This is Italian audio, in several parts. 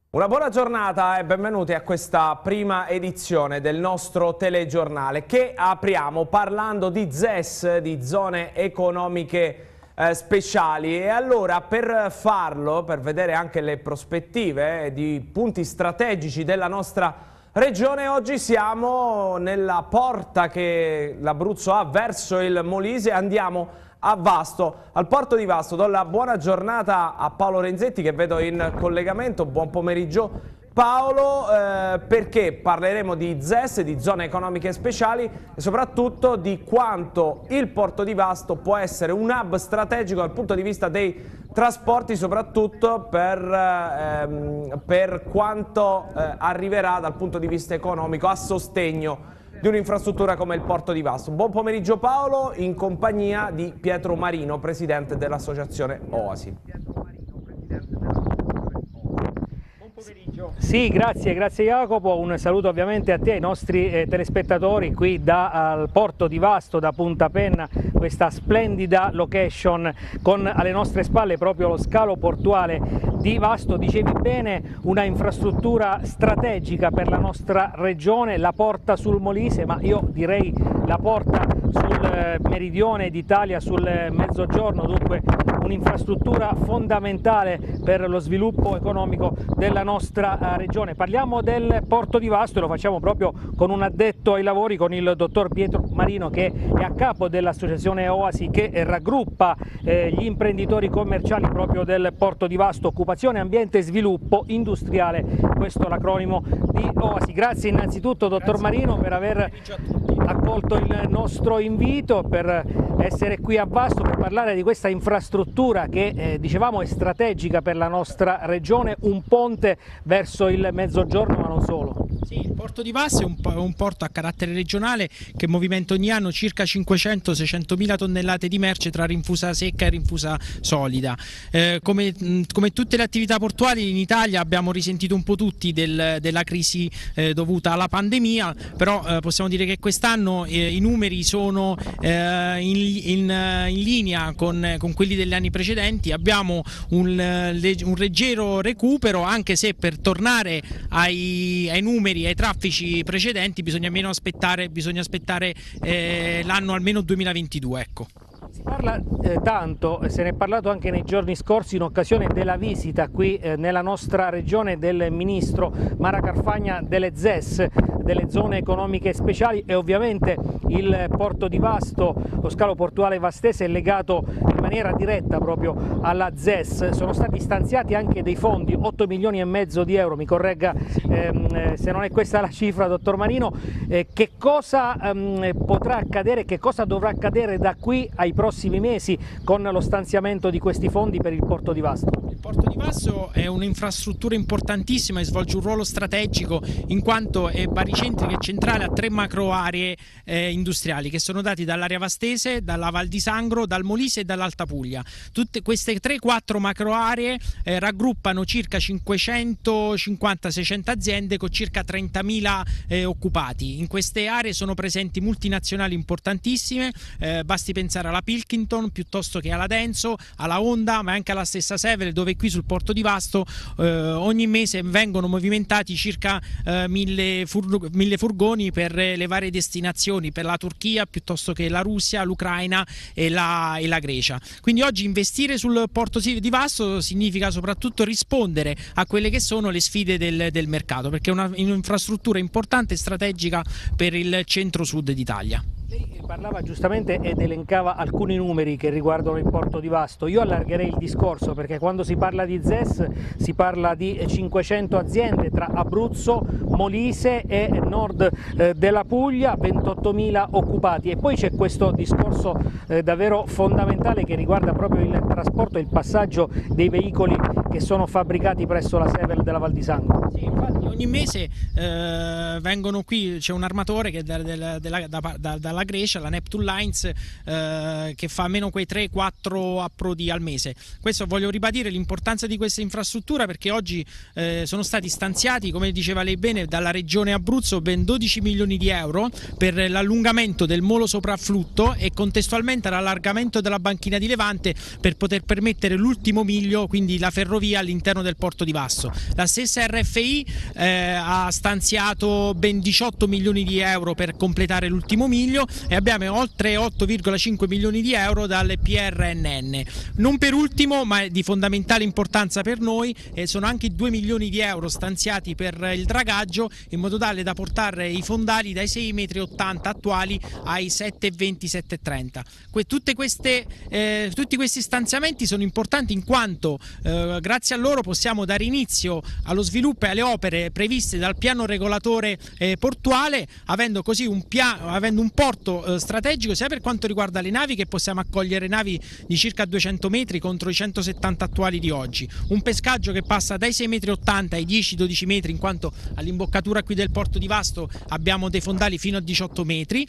Una buona giornata e benvenuti a questa prima edizione del nostro telegiornale che apriamo parlando di ZES, di zone economiche speciali. E allora per farlo, per vedere anche le prospettive di punti strategici della nostra regione, oggi siamo nella porta che l'Abruzzo ha verso il Molise. Andiamo a Vasto, al porto di Vasto. Do la buona giornata a Paolo Renzetti che vedo in collegamento. Buon pomeriggio Paolo, perché parleremo di ZES, di zone economiche speciali e soprattutto di quanto il porto di Vasto può essere un hub strategico dal punto di vista dei trasporti, soprattutto per quanto arriverà dal punto di vista economico a sostegno di un'infrastruttura come il porto di Vasto. Buon pomeriggio Paolo, in compagnia di Pietro Marino, presidente dell'associazione Oasi. Sì, grazie Jacopo, un saluto ovviamente a te e ai nostri telespettatori qui dal porto di Vasto, da Punta Penna, questa splendida location con alle nostre spalle proprio lo scalo portuale di Vasto. Dicevi bene, una infrastruttura strategica per la nostra regione, la porta sul Molise, ma io direi la porta sul meridione d'Italia, sul mezzogiorno, dunque un'infrastruttura fondamentale per lo sviluppo economico della nostra regione. Parliamo del porto di Vasto e lo facciamo proprio con un addetto ai lavori, con il dottor Pietro Marino, che è a capo dell'associazione Oasi, che raggruppa gli imprenditori commerciali proprio del porto di Vasto, occupazione, ambiente e sviluppo industriale, questo è l'acronimo di Oasi. Grazie innanzitutto dottor Marino per aver accolto il nostro invito, per essere qui a Vasto per parlare di questa infrastruttura che dicevamo è strategica per la nostra regione, un ponte verso il mezzogiorno ma non solo. Sì, il porto di Vasto è un porto a carattere regionale che movimenta ogni anno circa 500-600 mila tonnellate di merce tra rinfusa secca e rinfusa solida. Come tutte le attività portuali in Italia abbiamo risentito un po' tutti della crisi dovuta alla pandemia, però possiamo dire che quest'anno i numeri sono in linea con quelli degli anni precedenti. Abbiamo un leggero recupero, anche se per tornare ai numeri, ai traffici precedenti bisogna aspettare l'anno almeno 2022, ecco. Si parla tanto, se ne è parlato anche nei giorni scorsi in occasione della visita qui nella nostra regione del ministro Mara Carfagna, delle ZES, delle zone economiche speciali, e ovviamente il porto di Vasto, lo scalo portuale vastese, è legato in maniera diretta proprio alla ZES. Sono stati stanziati anche dei fondi, 8 milioni e mezzo di euro, mi corregga se non è questa la cifra dottor Marino. Che cosa potrà accadere, che cosa dovrà accadere da qui ai prossimi mesi con lo stanziamento di questi fondi per il porto di Vasto? Il porto di Vasto è un'infrastruttura importantissima e svolge un ruolo strategico in quanto è baricentrica e centrale a 3 macro aree industriali che sono dati dall'area vastese, dalla Val di Sangro, dal Molise e dall'Alta Puglia. Tutte queste 3-4 macro aree raggruppano circa 550-600 aziende con circa 30.000 occupati. In queste aree sono presenti multinazionali importantissime, basti pensare alla Pilkington piuttosto che alla Denso, alla Honda, ma anche alla stessa Sevel, dove qui sul porto di Vasto ogni mese vengono movimentati circa 1000 furgoni per le varie destinazioni, per la Turchia piuttosto che la Russia, l'Ucraina e la Grecia. Quindi oggi investire sul porto di Vasto significa soprattutto rispondere a quelle che sono le sfide del mercato, perché è un'infrastruttura importante e strategica per il centro-sud d'Italia. Lei parlava giustamente ed elencava alcuni numeri che riguardano il porto di Vasto. Io allargherei il discorso, perché quando si parla di ZES si parla di 500 aziende tra Abruzzo, Molise e nord della Puglia, 28.000 occupati, e poi c'è questo discorso davvero fondamentale che riguarda proprio il trasporto e il passaggio dei veicoli che sono fabbricati presso la Sevel della Val di Sangro. Sì, infatti ogni mese vengono qui, c'è un armatore che dalla Grecia, la Neptune Lines, che fa almeno quei 3-4 approdi al mese. Questo voglio ribadire l'importanza di questa infrastruttura, perché oggi sono stati stanziati, come diceva lei bene, dalla regione Abruzzo ben 12 milioni di euro per l'allungamento del molo soprafflutto e contestualmente l'allargamento della banchina di Levante per poter permettere l'ultimo miglio, quindi la ferrovia ferrovia all'interno del porto di Vasto. La stessa RFI ha stanziato ben 18 milioni di euro per completare l'ultimo miglio e abbiamo oltre 8,5 milioni di euro dal PRNN. Non per ultimo, ma di fondamentale importanza per noi, sono anche 2 milioni di euro stanziati per il dragaggio, in modo tale da portare i fondali dai 6,80 metri attuali ai 7,20, 7,30. Tutti questi stanziamenti sono importanti in quanto grazie a loro possiamo dare inizio allo sviluppo e alle opere previste dal piano regolatore portuale, avendo così un porto strategico sia per quanto riguarda le navi, che possiamo accogliere navi di circa 200 metri contro i 170 attuali di oggi, un pescaggio che passa dai 6,80 metri ai 10-12 metri, in quanto all'imboccatura qui del porto di Vasto abbiamo dei fondali fino a 18 metri,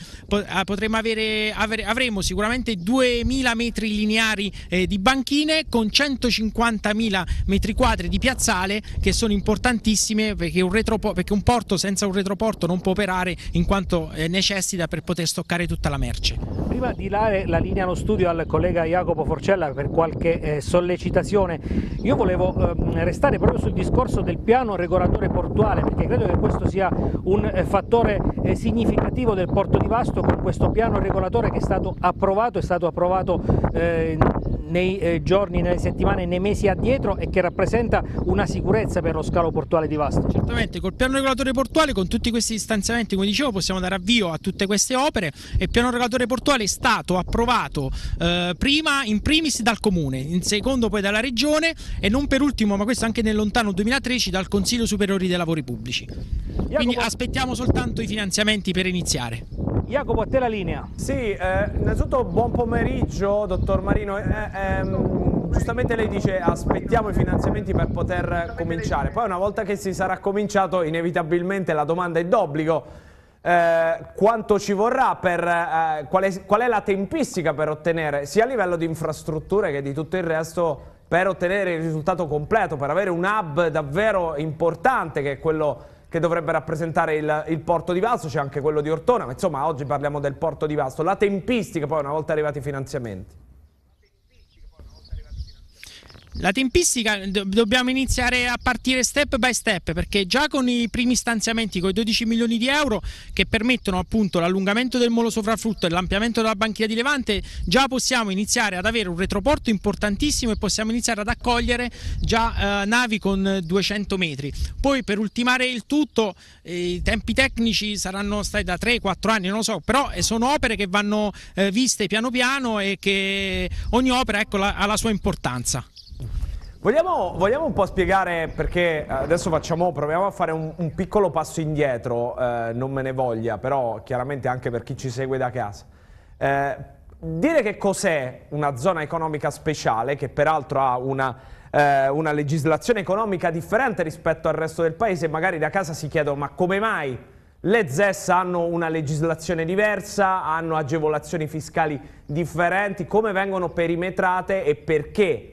avremo sicuramente 2000 metri lineari di banchine con 150.000 metri quadri di piazzale, che sono importantissime perché un porto senza un retroporto non può operare, in quanto necessita per poter stoccare tutta la merce. Prima di dare la linea allo studio al collega Jacopo Forcella per qualche sollecitazione, io volevo restare proprio sul discorso del piano regolatore portuale, perché credo che questo sia un fattore significativo del porto di Vasto, con questo piano regolatore che è stato approvato nei giorni, nelle settimane e nei mesi addietro, e che rappresenta una sicurezza per lo scalo portuale di Vasto. Certamente, col piano regolatore portuale, con tutti questi stanziamenti, come dicevo, possiamo dare avvio a tutte queste opere, e il piano regolatore portuale è stato approvato in primis dal Comune, in secondo poi dalla Regione e non per ultimo, ma questo anche nel lontano 2013, dal Consiglio Superiore dei Lavori Pubblici. Quindi aspettiamo soltanto i finanziamenti per iniziare. Jacopo, a te la linea. Sì, innanzitutto buon pomeriggio, dottor Marino. Giustamente lei dice aspettiamo i finanziamenti per poter cominciare. Poi una volta che si sarà cominciato, inevitabilmente la domanda è d'obbligo. Quanto ci vorrà qual è la tempistica per ottenere, sia a livello di infrastrutture che di tutto il resto, per ottenere il risultato completo, per avere un hub davvero importante, che è quello che dovrebbe rappresentare il porto di Vasto. C'è anche quello di Ortona, ma insomma oggi parliamo del porto di Vasto. La tempistica poi, una volta arrivati i finanziamenti. La tempistica dobbiamo iniziare a partire step by step, perché già con i primi stanziamenti, con i 12 milioni di euro che permettono appunto l'allungamento del molo sovraflutto e l'ampliamento della banchina di Levante, già possiamo iniziare ad avere un retroporto importantissimo e possiamo iniziare ad accogliere già navi con 200 metri. Poi per ultimare il tutto i tempi tecnici saranno stati da 3-4 anni, non lo so, però sono opere che vanno viste piano piano e che ogni opera, ecco, ha la sua importanza. Vogliamo un po' spiegare, perché adesso proviamo a fare un piccolo passo indietro, non me ne voglia, però chiaramente anche per chi ci segue da casa. Dire che cos'è una zona economica speciale, che peraltro ha una legislazione economica differente rispetto al resto del paese, magari da casa si chiedono ma come mai le ZES hanno una legislazione diversa, hanno agevolazioni fiscali differenti, come vengono perimetrate e perché?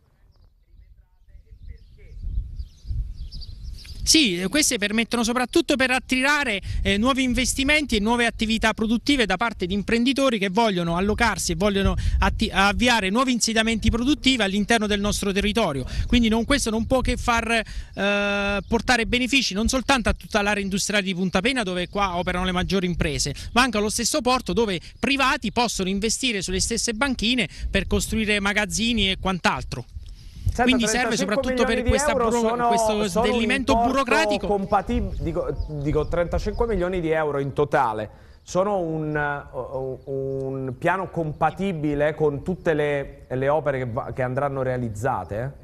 Sì, queste permettono soprattutto per attirare nuovi investimenti e nuove attività produttive da parte di imprenditori che vogliono allocarsi e vogliono avviare nuovi insediamenti produttivi all'interno del nostro territorio. Quindi questo non può che far portare benefici non soltanto a tutta l'area industriale di Punta Pena, dove qua operano le maggiori imprese, ma anche allo stesso porto, dove privati possono investire sulle stesse banchine per costruire magazzini e quant'altro. Quindi serve soprattutto per questo snellimento burocratico. Dico 35 milioni di euro in totale. Sono un piano compatibile con tutte le opere che andranno realizzate?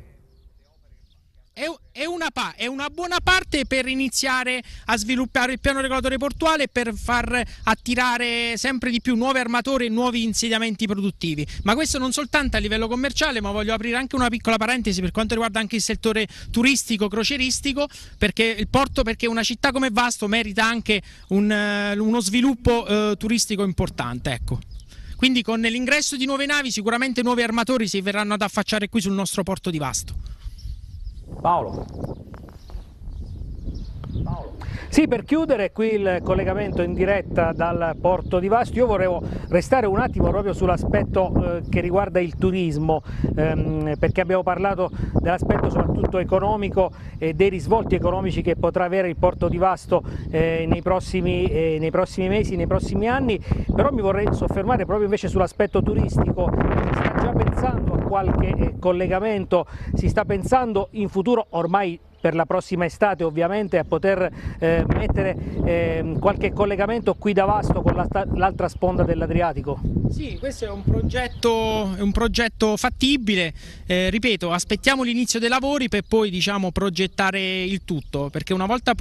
È una buona parte per iniziare a sviluppare il piano regolatore portuale, per far attirare sempre di più nuovi armatori e nuovi insediamenti produttivi. Ma questo non soltanto a livello commerciale, ma voglio aprire anche una piccola parentesi per quanto riguarda anche il settore turistico, crocieristico, perché una città come Vasto merita anche uno sviluppo turistico importante, ecco. Quindi con l'ingresso di nuove navi sicuramente nuovi armatori si verranno ad affacciare qui sul nostro porto di Vasto. Paolo. Sì, per chiudere qui il collegamento in diretta dal porto di Vasto, io vorrei restare un attimo proprio sull'aspetto che riguarda il turismo, perché abbiamo parlato dell'aspetto soprattutto economico e dei risvolti economici che potrà avere il porto di Vasto nei prossimi mesi, nei prossimi anni, però mi vorrei soffermare proprio invece sull'aspetto turistico. Si sta già pensando a qualche collegamento, si sta pensando in futuro, ormai per la prossima estate ovviamente, a poter mettere qualche collegamento qui da Vasto con l'altra sponda dell'Adriatico? Sì, questo è un progetto fattibile, ripeto, aspettiamo l'inizio dei lavori per poi progettare il tutto, perché una volta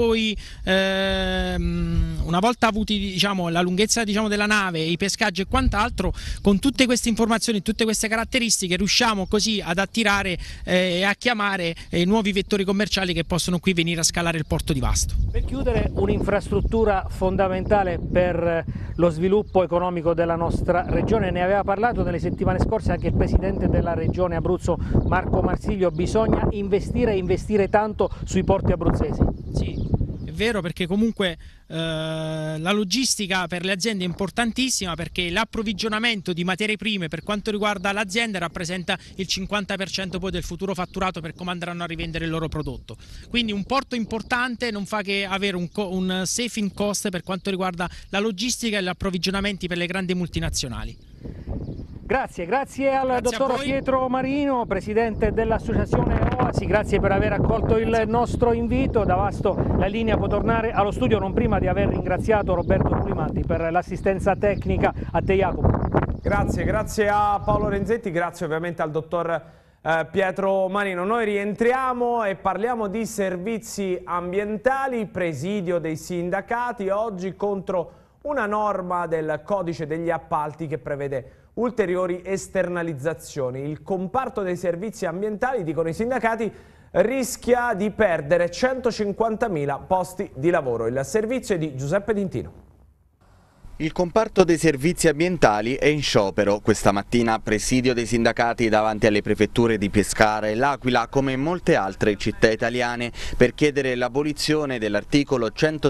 avuti la lunghezza della nave, i pescaggi e quant'altro, con tutte queste informazioni, tutte queste caratteristiche riusciamo così ad attirare e a chiamare nuovi vettori commerciali che possono qui venire a scalare il porto di Vasto. Per chiudere, un'infrastruttura fondamentale per lo sviluppo economico della nostra regione, ne aveva parlato nelle settimane scorse anche il presidente della regione Abruzzo Marco Marsiglio, bisogna investire tanto sui porti abruzzesi. Sì, è vero, perché comunque la logistica per le aziende è importantissima, perché l'approvvigionamento di materie prime per quanto riguarda l'azienda rappresenta il 50% poi del futuro fatturato per come andranno a rivendere il loro prodotto. Quindi un porto importante non fa che avere un saving cost per quanto riguarda la logistica e gli approvvigionamenti per le grandi multinazionali. Grazie al dottor Pietro Marino, presidente dell'associazione Oasi, grazie per aver accolto il nostro invito. Da Vasto la linea può tornare allo studio, non prima di aver ringraziato Roberto Pulimanti per l'assistenza tecnica. A te Jacopo. Grazie a Paolo Renzetti, grazie ovviamente al dottor Pietro Marino. Noi rientriamo e parliamo di servizi ambientali, presidio dei sindacati oggi contro una norma del codice degli appalti che prevede ulteriori esternalizzazioni. Il comparto dei servizi ambientali, dicono i sindacati, rischia di perdere 150.000 posti di lavoro. Il servizio è di Giuseppe D'Intino. Il comparto dei servizi ambientali è in sciopero. Questa mattina presidio dei sindacati davanti alle prefetture di Pescara e L'Aquila, come in molte altre città italiane, per chiedere l'abolizione dell'articolo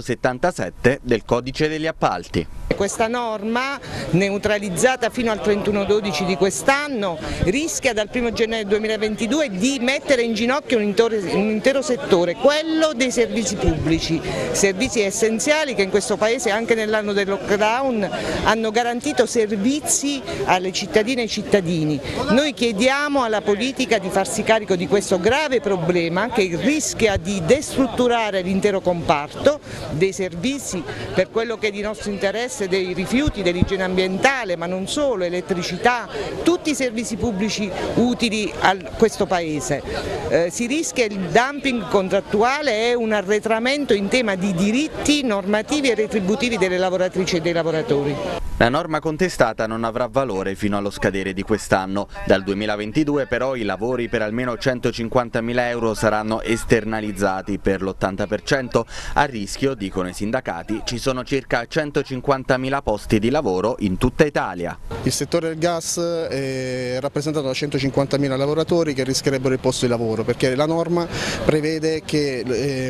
177 del codice degli appalti. Questa norma, neutralizzata fino al 31/12 di quest'anno, rischia dal 1 gennaio 2022 di mettere in ginocchio un intero settore, quello dei servizi pubblici, servizi essenziali che in questo Paese anche nell'anno del lockdown hanno garantito servizi alle cittadine e ai cittadini. Noi chiediamo alla politica di farsi carico di questo grave problema che rischia di destrutturare l'intero comparto dei servizi per quello che è di nostro interesse, dei rifiuti, dell'igiene ambientale, ma non solo, elettricità, tutti i servizi pubblici utili a questo Paese. Si rischia il dumping contrattuale e un arretramento in tema di diritti normativi e retributivi delle lavoratrici e dei lavoratori. La norma contestata non avrà valore fino allo scadere di quest'anno. Dal 2022 però i lavori per almeno 150.000 euro saranno esternalizzati per l'80%. A rischio, dicono i sindacati, ci sono circa 150.000 posti di lavoro in tutta Italia. Il settore del gas è rappresentato da 150.000 lavoratori che rischierebbero il posto di lavoro, perché la norma prevede che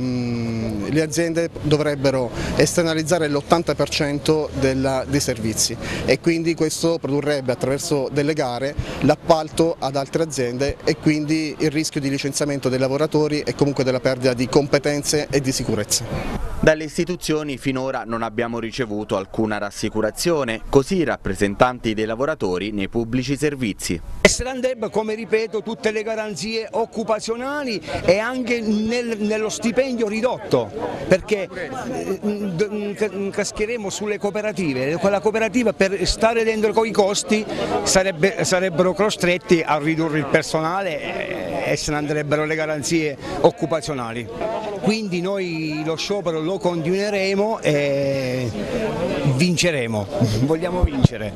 le aziende dovrebbero esternalizzare l'80% dei servizi e quindi questo produrrebbe attraverso delle gare l'appalto ad altre aziende e quindi il rischio di licenziamento dei lavoratori e comunque della perdita di competenze e di sicurezza. Dalle istituzioni finora non abbiamo ricevuto alcuna rassicurazione, così i rappresentanti dei lavoratori nei pubblici servizi. Estranderebbe, come ripeto, tutte le garanzie occupazionali e anche nello stipendio ridotto, perché cascheremo sulle cooperative. Quella cooperativa per stare dentro i costi sarebbero costretti a ridurre il personale e se ne andrebbero le garanzie occupazionali. Quindi noi lo sciopero lo continueremo e vinceremo, vogliamo vincere.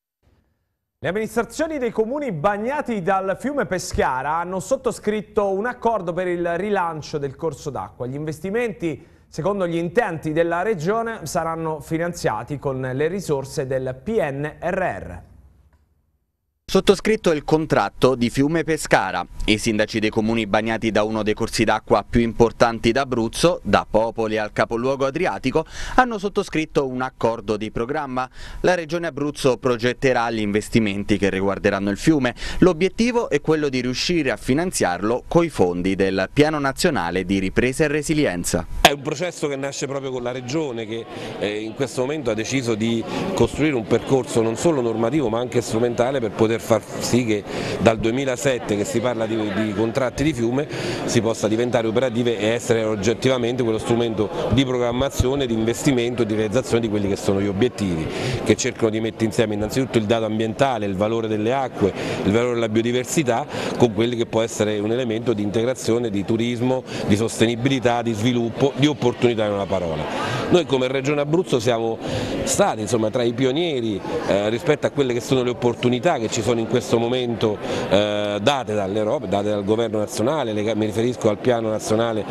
Le amministrazioni dei comuni bagnati dal fiume Pescara hanno sottoscritto un accordo per il rilancio del corso d'acqua. Gli investimenti, secondo gli intenti della Regione, saranno finanziati con le risorse del PNRR. Sottoscritto il contratto di Fiume Pescara. I sindaci dei comuni bagnati da uno dei corsi d'acqua più importanti d'Abruzzo, da Popoli al capoluogo adriatico, hanno sottoscritto un accordo di programma. La Regione Abruzzo progetterà gli investimenti che riguarderanno il fiume. L'obiettivo è quello di riuscire a finanziarlo coi fondi del Piano Nazionale di Ripresa e Resilienza. È un processo che nasce proprio con la Regione, che in questo momento ha deciso di costruire un percorso non solo normativo ma anche strumentale per poter far sì che dal 2007, che si parla di contratti di fiume, si possa diventare operative e essere oggettivamente quello strumento di programmazione, di investimento e di realizzazione di quelli che sono gli obiettivi, che cercano di mettere insieme innanzitutto il dato ambientale, il valore delle acque, il valore della biodiversità, con quelli che può essere un elemento di integrazione, di turismo, di sostenibilità, di sviluppo, di opportunità in una parola. Noi come Regione Abruzzo siamo stati tra i pionieri rispetto a quelle che sono le opportunità che ci sono in questo momento date dall'Europa, date dal Governo nazionale, mi riferisco al Piano Nazionale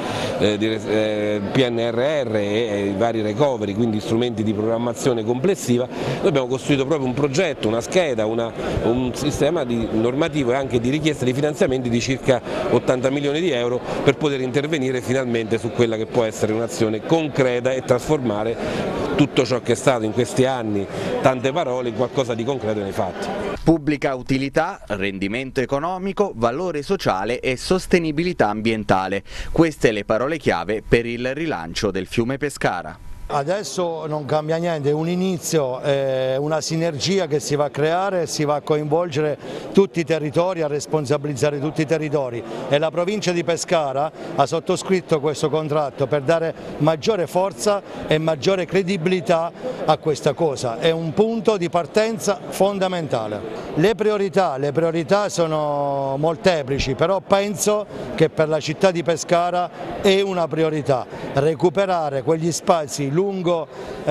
PNRR e ai vari recovery, quindi strumenti di programmazione complessiva. Noi abbiamo costruito proprio un progetto, una scheda, un sistema normativo e anche di richiesta di finanziamenti di circa 80 milioni di euro per poter intervenire finalmente su quella che può essere un'azione concreta e trasformare tutto ciò che è stato in questi anni, tante parole, in qualcosa di concreto nei fatti. Pubblica utilità, rendimento economico, valore sociale e sostenibilità ambientale. Queste le parole chiave per il rilancio del fiume Pescara. Adesso non cambia niente, è un inizio, una sinergia che si va a creare, si va a coinvolgere tutti i territori, a responsabilizzare tutti i territori, e la provincia di Pescara ha sottoscritto questo contratto per dare maggiore forza e maggiore credibilità a questa cosa. È un punto di partenza fondamentale. Le priorità sono molteplici, però penso che per la città di Pescara è una priorità recuperare quegli spazi lungo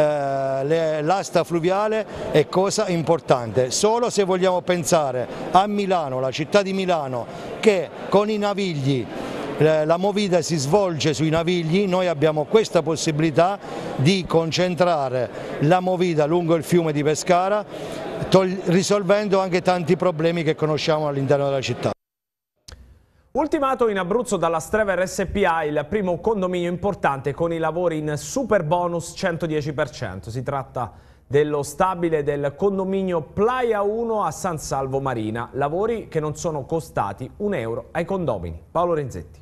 l'asta fluviale. È cosa importante. Solo se vogliamo pensare a Milano, la città di Milano, che con i navigli la movida si svolge sui navigli, noi abbiamo questa possibilità di concentrare la movida lungo il fiume di Pescara, risolvendo anche tanti problemi che conosciamo all'interno della città. Ultimato in Abruzzo dalla Strever SPA il primo condominio importante con i lavori in super bonus 110%. Si tratta dello stabile del condominio Playa 1 a San Salvo Marina, lavori che non sono costati €1 ai condomini. Paolo Renzetti.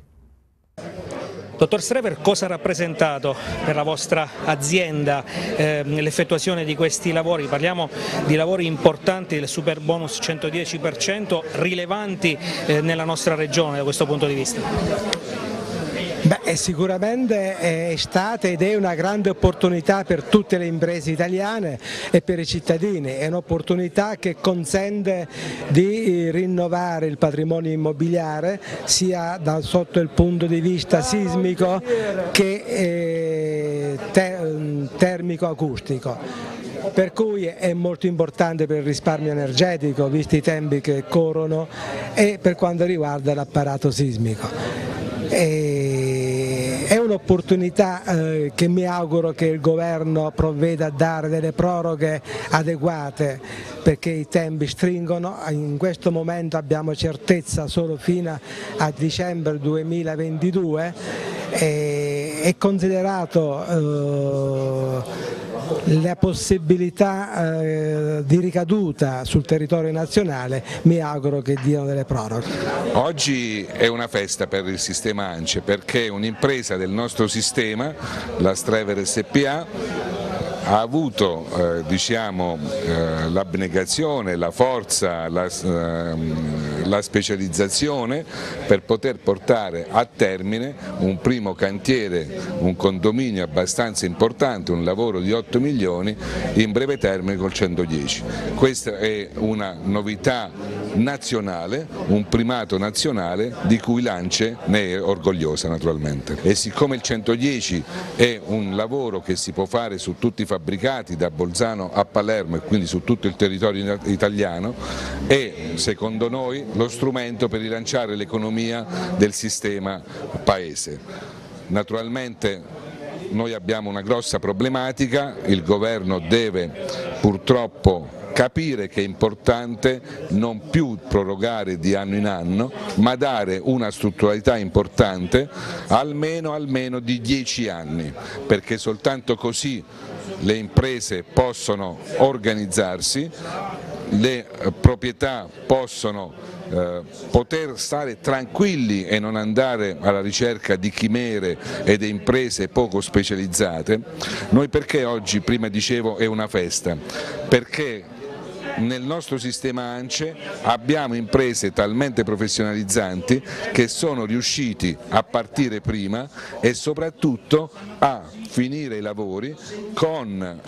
Dottor Strever, cosa ha rappresentato per la vostra azienda l'effettuazione di questi lavori? Parliamo di lavori importanti del super bonus 110%, rilevanti nella nostra regione da questo punto di vista. Beh, sicuramente è stata ed è una grande opportunità per tutte le imprese italiane e per i cittadini, è un'opportunità che consente di rinnovare il patrimonio immobiliare sia sotto il punto di vista sismico che termico-acustico. Per cui è molto importante per il risparmio energetico, visti i tempi che corrono, e per quanto riguarda l'apparato sismico. È un'opportunità che mi auguro che il governo provveda a dare delle proroghe adeguate, perché i tempi stringono. In questo momento abbiamo certezza solo fino a dicembre 2022 e considerato la possibilità di ricaduta sul territorio nazionale, mi auguro che diano delle proroghe. Oggi è una festa per il sistema ANCE, perché un'impresa del nostro sistema, la Strever SPA, ha avuto l'abnegazione, la forza, la specializzazione per poter portare a termine un primo cantiere, un condominio abbastanza importante, un lavoro di 8 milioni in breve termine col 110. Questa è una novità nazionale, un primato nazionale di cui l'ANCE ne è orgogliosa naturalmente. E siccome il 110 è un lavoro che si può fare su tutti i fabbricati da Bolzano a Palermo e quindi su tutto il territorio italiano, è secondo noi lo strumento per rilanciare l'economia del sistema paese. Naturalmente noi abbiamo una grossa problematica, il governo deve purtroppo capire che è importante non più prorogare di anno in anno, ma dare una strutturalità importante almeno di 10 anni, perché soltanto così le imprese possono organizzarsi, le proprietà possono poter stare tranquilli e non andare alla ricerca di chimere e di imprese poco specializzate. Noi perché oggi, prima dicevo, è una festa? Perché nel nostro sistema ANCE abbiamo imprese talmente professionalizzanti che sono riusciti a partire prima e soprattutto a finire i lavori con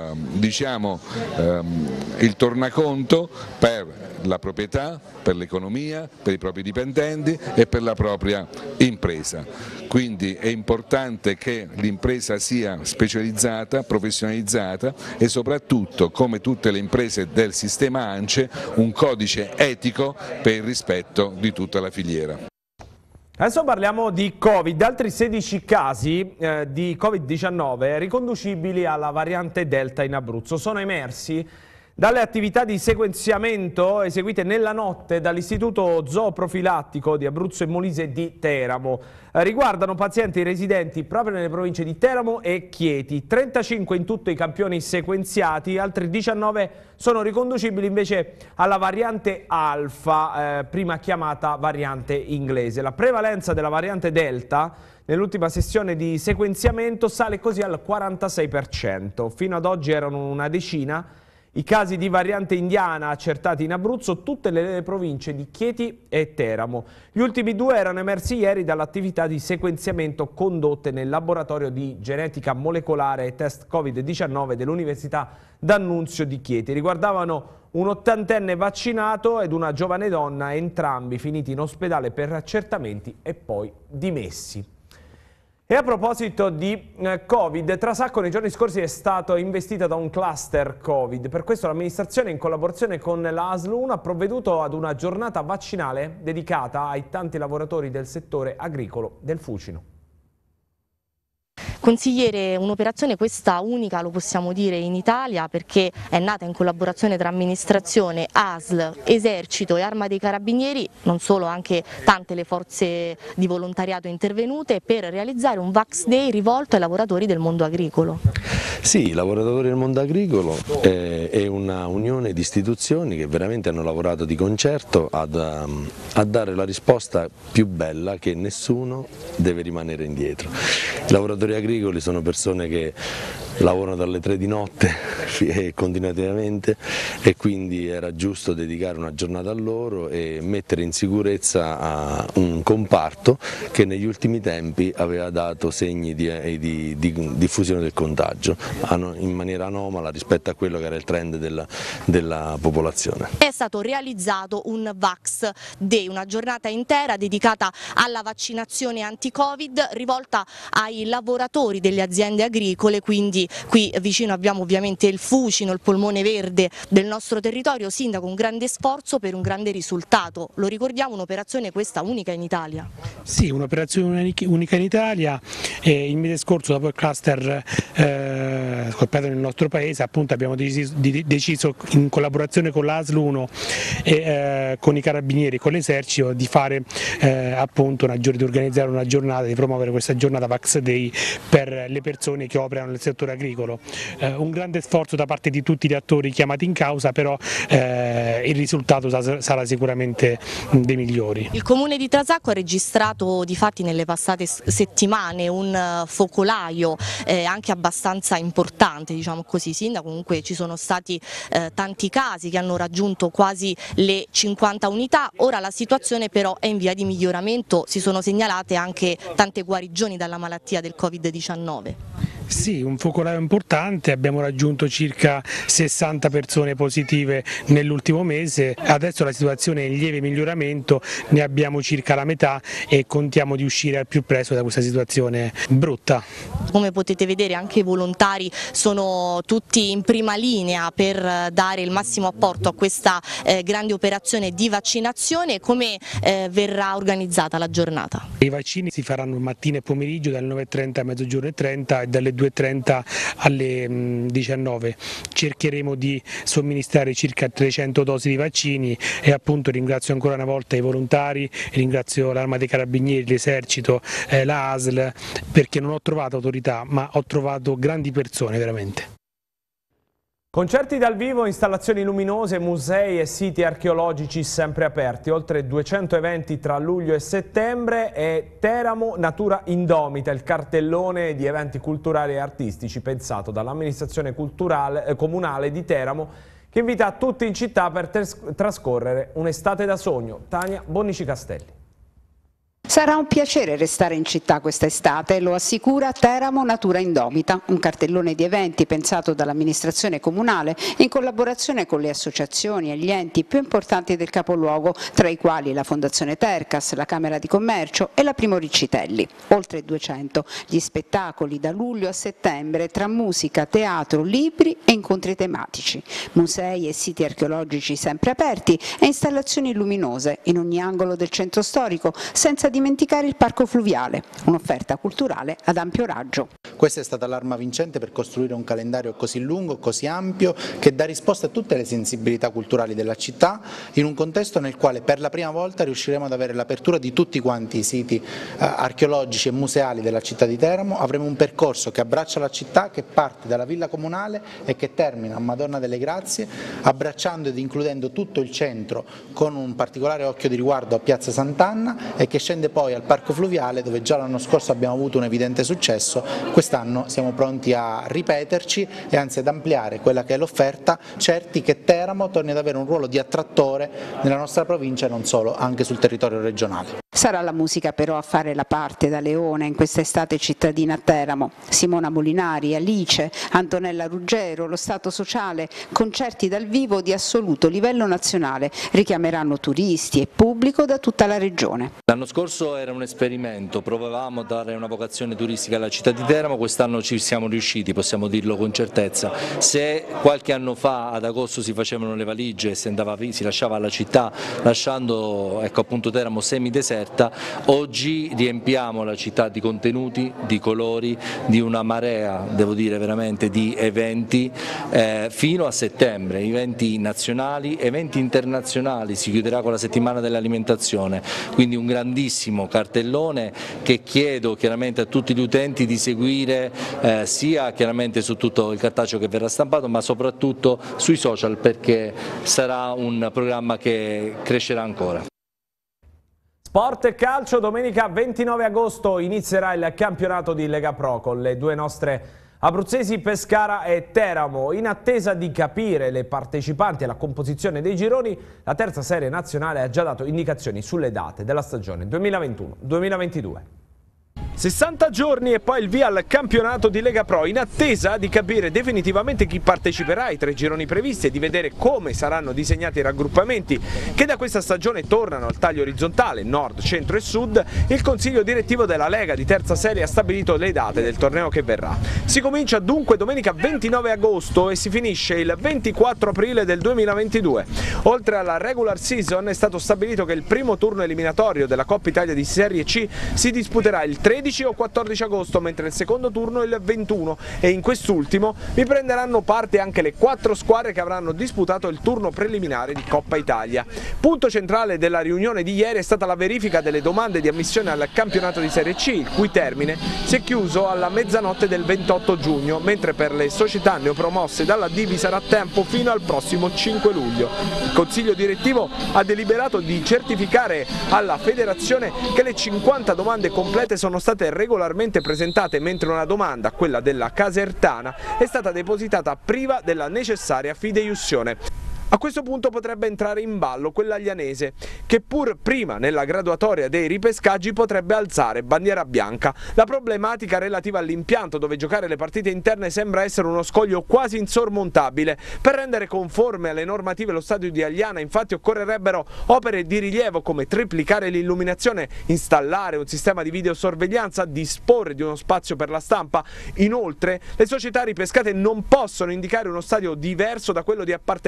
il tornaconto per la proprietà, per l'economia, per i propri dipendenti e per la propria impresa. Quindi è importante che l'impresa sia specializzata, professionalizzata e soprattutto, come tutte le imprese del sistema ANCE, un codice etico per il rispetto di tutta la filiera. Adesso parliamo di Covid, altri 16 casi di Covid-19 riconducibili alla variante Delta in Abruzzo sono emersi dalle attività di sequenziamento eseguite nella notte dall'Istituto Zooprofilattico di Abruzzo e Molise di Teramo. Riguardano pazienti residenti proprio nelle province di Teramo e Chieti. 35 in tutto i campioni sequenziati, altri 19 sono riconducibili invece alla variante Alfa, prima chiamata variante inglese. La prevalenza della variante Delta nell'ultima sessione di sequenziamento sale così al 46%. Fino ad oggi erano una decina i casi di variante indiana accertati in Abruzzo, tutte le province di Chieti e Teramo. Gli ultimi due erano emersi ieri dall'attività di sequenziamento condotte nel laboratorio di genetica molecolare e test Covid-19 dell'Università D'Annunzio di Chieti. Riguardavano un 80enne vaccinato ed una giovane donna, entrambi finiti in ospedale per accertamenti e poi dimessi. E a proposito di Covid, Trasacco nei giorni scorsi è stato investita da un cluster Covid. Per questo l'amministrazione, in collaborazione con la ASL 1, ha provveduto ad una giornata vaccinale dedicata ai tanti lavoratori del settore agricolo del Fucino. Consigliere, un'operazione questa unica, lo possiamo dire, in Italia, perché è nata in collaborazione tra amministrazione, ASL, Esercito e Arma dei Carabinieri, non solo, anche tante le forze di volontariato intervenute, per realizzare un Vax Day rivolto ai lavoratori del mondo agricolo. Sì, i lavoratori del mondo agricolo è una unione di istituzioni che veramente hanno lavorato di concerto a dare la risposta più bella, che nessuno deve rimanere indietro. I lavoratori agricoli sono persone che lavorano dalle 3 di notte continuativamente e quindi era giusto dedicare una giornata a loro e mettere in sicurezza un comparto che negli ultimi tempi aveva dato segni di diffusione del contagio in maniera anomala rispetto a quello che era il trend della popolazione. È stato realizzato un Vax Day, una giornata intera dedicata alla vaccinazione anti-Covid rivolta ai lavoratori delle aziende agricole, quindi qui vicino abbiamo ovviamente il Fucino, il polmone verde del nostro territorio. Sindaco, un grande sforzo per un grande risultato, lo ricordiamo, un'operazione questa unica in Italia. Sì, un'operazione unica in Italia. Il mese scorso, dopo il cluster scoppiato nel nostro paese, appunto abbiamo deciso in collaborazione con l'ASL 1 e con i Carabinieri e con l'Esercito di fare appunto di organizzare una giornata, di promuovere questa giornata Vax Day per le persone che operano nel settore agricolo. Un grande sforzo da parte di tutti gli attori chiamati in causa, però il risultato sarà sicuramente dei migliori. Il comune di Trasacco ha registrato difatti nelle passate settimane un focolaio anche abbastanza importante, diciamo così, Sindaco. Comunque ci sono stati tanti casi che hanno raggiunto quasi le 50 unità, ora la situazione però è in via di miglioramento, si sono segnalate anche tante guarigioni dalla malattia del Covid-19. Sì, un focolaio importante, abbiamo raggiunto circa 60 persone positive nell'ultimo mese, adesso la situazione è in lieve miglioramento, ne abbiamo circa la metà e contiamo di uscire al più presto da questa situazione brutta. Come potete vedere anche i volontari sono tutti in prima linea per dare il massimo apporto a questa grande operazione di vaccinazione. Come verrà organizzata la giornata? I vaccini si faranno mattina e pomeriggio dalle 9:30 a mezzogiorno e 30 e dalle 2:30 alle 19. Cercheremo di somministrare circa 300 dosi di vaccini e appunto ringrazio ancora una volta i volontari, ringrazio l'Arma dei Carabinieri, l'Esercito, la ASL, perché non ho trovato autorità ma ho trovato grandi persone veramente. Concerti dal vivo, installazioni luminose, musei e siti archeologici sempre aperti, oltre 200 eventi tra luglio e settembre e Teramo Natura Indomita, il cartellone di eventi culturali e artistici pensato dall'amministrazione comunale di Teramo che invita tutti in città per trascorrere un'estate da sogno. Tania Bonnici Castelli. Sarà un piacere restare in città quest'estate, lo assicura Teramo Natura Indomita, un cartellone di eventi pensato dall'amministrazione comunale in collaborazione con le associazioni e gli enti più importanti del capoluogo, tra i quali la Fondazione Tercas, la Camera di Commercio e la Primo Riccitelli. Oltre 200 gli spettacoli da luglio a settembre tra musica, teatro, libri e incontri tematici, musei e siti archeologici sempre aperti e installazioni luminose in ogni angolo del centro storico, senza dimenticare il parco fluviale, un'offerta culturale ad ampio raggio. Questa è stata l'arma vincente per costruire un calendario così lungo, così ampio, che dà risposta a tutte le sensibilità culturali della città, in un contesto nel quale per la prima volta riusciremo ad avere l'apertura di tutti quanti i siti archeologici e museali della città di Teramo. Avremo un percorso che abbraccia la città, che parte dalla Villa Comunale e che termina a Madonna delle Grazie, abbracciando ed includendo tutto il centro con un particolare occhio di riguardo a Piazza Sant'Anna e che scende poi al parco fluviale, dove già l'anno scorso abbiamo avuto un evidente successo. Quest'anno siamo pronti a ripeterci e anzi ad ampliare quella che è l'offerta, certi che Teramo torni ad avere un ruolo di attrattore nella nostra provincia e non solo, anche sul territorio regionale. Sarà la musica però a fare la parte da leone in quest'estate cittadina a Teramo. Simona Molinari, Alice, Antonella Ruggero, lo Stato Sociale, concerti dal vivo di assoluto livello nazionale, richiameranno turisti e pubblico da tutta la regione. L'anno scorso era un esperimento, provavamo a dare una vocazione turistica alla città di Teramo, quest'anno ci siamo riusciti, possiamo dirlo con certezza. Se qualche anno fa ad agosto si facevano le valigie e si lasciava la città lasciando appunto Teramo semideserta, oggi riempiamo la città di contenuti, di colori, di una marea, devo dire veramente, di eventi fino a settembre, eventi nazionali, eventi internazionali, si chiuderà con la settimana dell'alimentazione, quindi un grandissimo cartellone che chiedo chiaramente a tutti gli utenti di seguire sia chiaramente su tutto il cartaceo che verrà stampato, ma soprattutto sui social, perché sarà un programma che crescerà ancora. Sport e calcio, domenica 29 agosto inizierà il campionato di Lega Pro con le due nostre abruzzesi Pescara e Teramo. In attesa di capire le partecipanti alla composizione dei gironi, la terza serie nazionale ha già dato indicazioni sulle date della stagione 2021-2022. 60 giorni e poi il via al campionato di Lega Pro, in attesa di capire definitivamente chi parteciperà ai 3 gironi previsti e di vedere come saranno disegnati i raggruppamenti che da questa stagione tornano al taglio orizzontale, nord, centro e sud. Il consiglio direttivo della Lega di terza serie ha stabilito le date del torneo che verrà. Si comincia dunque domenica 29 agosto e si finisce il 24 aprile del 2022. Oltre alla regular season è stato stabilito che il primo turno eliminatorio della Coppa Italia di Serie C si disputerà il 13 o 14 agosto, mentre il secondo turno il 21, e in quest'ultimo vi prenderanno parte anche le 4 squadre che avranno disputato il turno preliminare di Coppa Italia. Punto centrale della riunione di ieri è stata la verifica delle domande di ammissione al campionato di Serie C, il cui termine si è chiuso alla mezzanotte del 28 giugno, mentre per le società neopromosse dalla D vi sarà tempo fino al prossimo 5 luglio. Il Consiglio direttivo ha deliberato di certificare alla federazione che le 50 domande complete sono state regolarmente presentate, mentre una domanda, quella della Casertana, è stata depositata priva della necessaria fideiussione. A questo punto potrebbe entrare in ballo quella aglianese, che pur prima nella graduatoria dei ripescaggi potrebbe alzare bandiera bianca. La problematica relativa all'impianto dove giocare le partite interne sembra essere uno scoglio quasi insormontabile. Per rendere conforme alle normative lo stadio di Agliana, infatti, occorrerebbero opere di rilievo come triplicare l'illuminazione, installare un sistema di videosorveglianza, disporre di uno spazio per la stampa. Inoltre, le società ripescate non possono indicare uno stadio diverso da quello di appartenenza,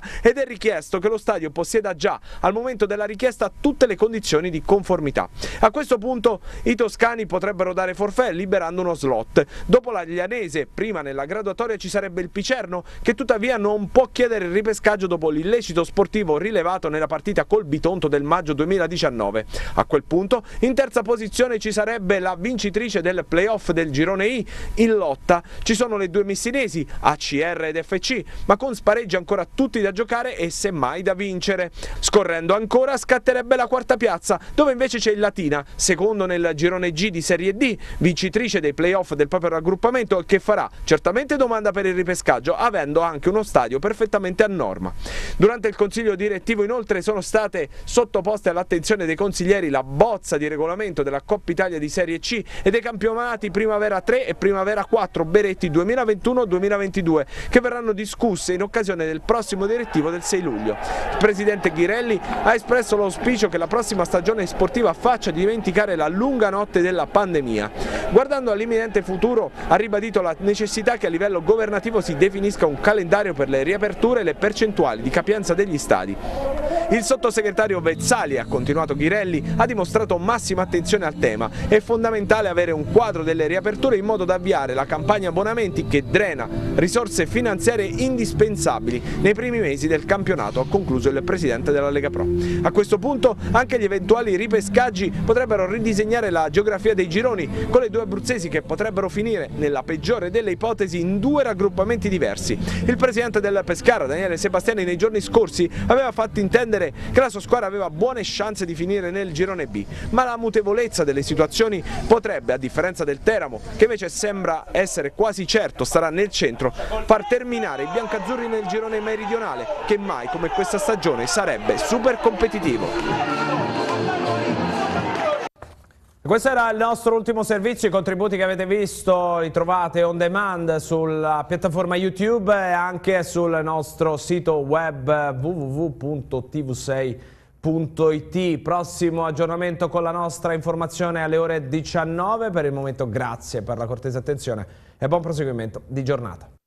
ed è richiesto che lo stadio possieda già al momento della richiesta tutte le condizioni di conformità. A questo punto i toscani potrebbero dare forfait liberando uno slot. Dopo l'Aglianese, prima nella graduatoria ci sarebbe il Picerno, che tuttavia non può chiedere il ripescaggio dopo l'illecito sportivo rilevato nella partita col Bitonto del maggio 2019. A quel punto in terza posizione ci sarebbe la vincitrice del playoff del girone I. In lotta ci sono le due messinesi, ACR ed FC, ma con spareggi ancora tutti da giocare e semmai da vincere. Scorrendo ancora scatterebbe la quarta piazza, dove invece c'è il Latina, secondo nel girone G di Serie D, vincitrice dei playoff del proprio raggruppamento, che farà certamente domanda per il ripescaggio, avendo anche uno stadio perfettamente a norma. Durante il consiglio direttivo inoltre sono state sottoposte all'attenzione dei consiglieri la bozza di regolamento della Coppa Italia di Serie C e dei campionati Primavera 3 e Primavera 4 Beretti 2021-2022, che verranno discusse in occasione del prossimo direttivo del 6 luglio. Il presidente Ghirelli ha espresso l'auspicio che la prossima stagione sportiva faccia dimenticare la lunga notte della pandemia. Guardando all'imminente futuro, ha ribadito la necessità che a livello governativo si definisca un calendario per le riaperture e le percentuali di capienza degli stadi. Il sottosegretario Vezzali, ha continuato Ghirelli, ha dimostrato massima attenzione al tema. È fondamentale avere un quadro delle riaperture in modo da avviare la campagna abbonamenti che drena risorse finanziarie indispensabili nei primi mesi del campionato, ha concluso il presidente della Lega Pro. A questo punto anche gli eventuali ripescaggi potrebbero ridisegnare la geografia dei gironi, con le due abruzzesi che potrebbero finire, nella peggiore delle ipotesi, in due raggruppamenti diversi. Il presidente del Pescara, Daniele Sebastiani, nei giorni scorsi aveva fatto intendere che la sua squadra aveva buone chance di finire nel girone B, ma la mutevolezza delle situazioni potrebbe, a differenza del Teramo, che invece sembra essere quasi certo starà nel centro, far terminare i biancazzurri nel girone meridionale, che mai come questa stagione sarebbe super competitivo. Questo era il nostro ultimo servizio. I contributi che avete visto li trovate on demand sulla piattaforma YouTube e anche sul nostro sito web www.tv6.it. Prossimo aggiornamento con la nostra informazione alle ore 19. Per il momento grazie per la cortese attenzione e buon proseguimento di giornata.